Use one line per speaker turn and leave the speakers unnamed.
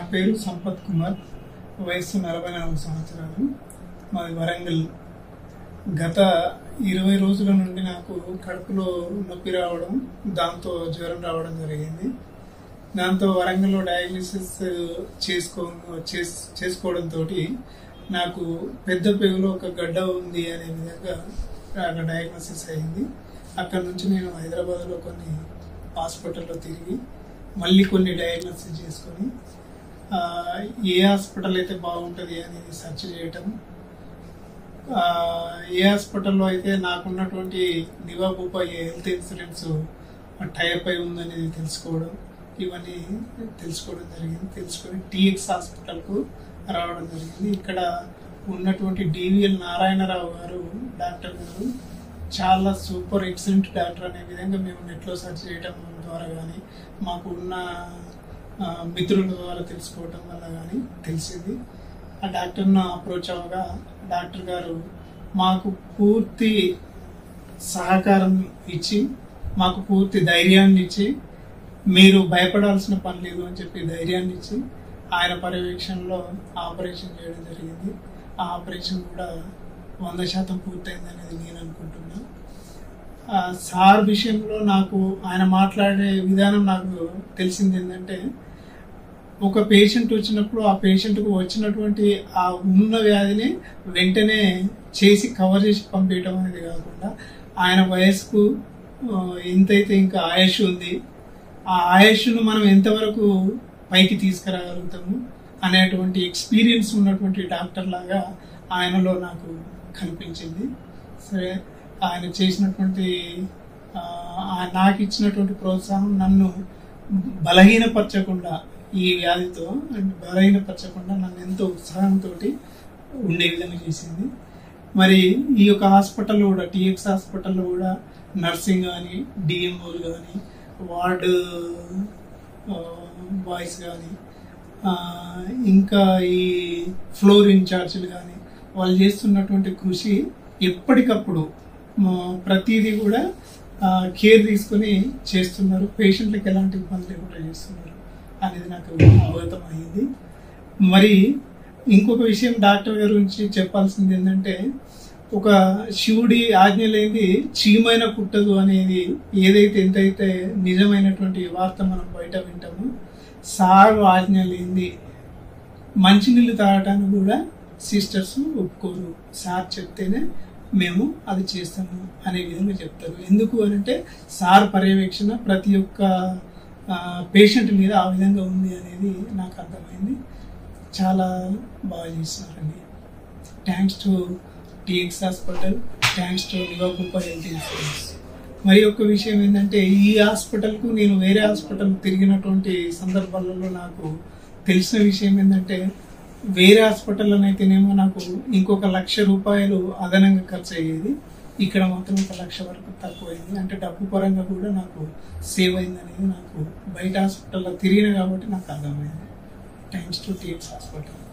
పేరు సంపత్ కుమార్, వయస్సు 44 సంవత్సరాలు, మాది వరంగల్. గత 20 రోజుల నుండి నాకు కడుపులో నొప్పి రావడం, దాంతో జ్వరం రావడం జరిగింది. దాంతో వరంగల్లో డయాగ్నోసిస్ చేసుకోవడంతో నాకు పెద్ద పేగులో ఒక గడ్డ ఉంది అనే విధంగా డయాగ్నోసిస్ అయింది. అక్కడ నుంచి నేను హైదరాబాద్లో కొన్ని హాస్పిటల్లో తిరిగి మళ్ళీ కొన్ని డయాగ్నోసిస్ చేసుకొని ఏ హాస్పిటల్ అయితే బాగుంటుంది అనేది సెర్చ్ చేయటం, ఏ హాస్పిటల్లో అయితే నాకున్నటువంటి Niva Bupa health insurance type అయి ఉందనేది తెలుసుకోవడం, ఇవన్నీ తెలుసుకోవడం జరిగింది. తెలుసుకొని టీఎక్స్ హాస్పిటల్కు రావడం జరిగింది. ఇక్కడ ఉన్నటువంటి డివిఎల్ నారాయణరావు గారు, డాక్టర్ గారు చాలా సూపర్ ఎక్సలెంట్ డాక్టర్ అనే విధంగా మేము నెట్లో సెర్చ్ చేయడం ద్వారా కానీ, మాకు ఉన్న మిత్రుల ద్వారా తెలుసుకోవడం వల్ల కానీ తెలిసింది. ఆ డాక్టర్ను అప్రోచ్ అవ్వగా డాక్టర్ గారు మాకు పూర్తి సహకారం ఇచ్చి, మాకు పూర్తి ధైర్యాన్ని ఇచ్చి, మీరు భయపడాల్సిన పని లేదు అని చెప్పి ధైర్యాన్ని ఇచ్చి ఆయన పర్యవేక్షణలో ఆపరేషన్ చేయడం జరిగింది. ఆ ఆపరేషన్ కూడా 100% పూర్తయింది అనేది నేను అనుకుంటున్నా. సార్ విషయంలో నాకు ఆయన మాట్లాడే విధానం నాకు తెలిసింది ఏంటంటే, ఒక పేషెంట్ వచ్చినప్పుడు ఆ పేషెంట్కు వచ్చినటువంటి ఆ ఉన్న వ్యాధిని వెంటనే చేసి కవర్ చేసి పంపించడం అనేది కాకుండా, ఆయన వయసుకు ఎంతైతే ఇంకా ఆయుష్ ఉంది, ఆ ఆయుష్ను మనం ఎంతవరకు పైకి తీసుకురాగలుగుతాము అనేటువంటి ఎక్స్పీరియన్స్ ఉన్నటువంటి డాక్టర్ లాగా ఆయనలో నాకు కనిపించింది. సరే, ఆయన చేసినటువంటి నాకు ఇచ్చినటువంటి ప్రోత్సాహం నన్ను బలహీనపరచకుండా, ఈ వ్యాధితో బలహీనపరచకుండా నన్ను ఎంతో ఉత్సాహంతో ఉండే విధంగా చేసింది. మరి ఈ యొక్క హాస్పిటల్లో కూడా, టీఎక్స్ హాస్పిటల్లో కూడా నర్సింగ్ కానీ, డిఎంఓలు కానీ, వార్డు బాయ్స్ కానీ, ఇంకా ఈ ఫ్లోర్ ఇన్ఛార్జీలు కానీ, వాళ్ళు చేస్తున్నటువంటి కృషి ఎప్పటికప్పుడు ప్రతిదీ కూడా కేర్ తీసుకుని చేస్తున్నారు. పేషెంట్లకు ఎలాంటి ఇబ్బంది లేకుండా చేస్తున్నారు అనేది నాకు అవగతం అయింది. మరి ఇంకొక విషయం డాక్టర్ గారి గురించి చెప్పాల్సింది ఏంటంటే, ఒక శివుడి ఆజ్ఞ లేనిది చీమైన కుట్టదు అనేది ఏదైతే ఎంతైతే నిజమైనటువంటి వార్త మనం బయట వింటామో, సారు ఆజ్ఞ లేనిది మంచినీళ్ళు తాగటానికి కూడా సిస్టర్స్ ఒప్పుకోరు. సార్ చెప్తేనే మేము అది చేస్తాము అనే విధంగా చెప్తారు. ఎందుకు అనంటే, సార్ పర్యవేక్షణ ప్రతి ఒక్క పేషెంట్ మీద ఆ విధంగా ఉంది అనేది నాకు అర్థమైంది. చాలా బాగా చేస్తున్నారండి. Thanks to TX hospital, thanks to Niva Bupa health insurance. మరి ఒక విషయం ఏంటంటే, ఈ హాస్పిటల్కు నేను వేరే హాస్పిటల్ తిరిగినటువంటి సందర్భాలలో నాకు తెలిసిన విషయం ఏంటంటే, వేరే హాస్పిటల్లోనైతేనేమో నాకు ఇంకొక ₹1,00,000 అదనంగా ఖర్చు అయ్యేది. ఇక్కడ మాత్రం 1,00,000 వరకు తక్కువైంది. అంటే డబ్బు పరంగా కూడా నాకు సేవ్ అయింది అనేది నాకు బయట హాస్పిటల్లో తిరిగిన కాబట్టి నాకు అర్థమైంది. Thanks to TX hospital.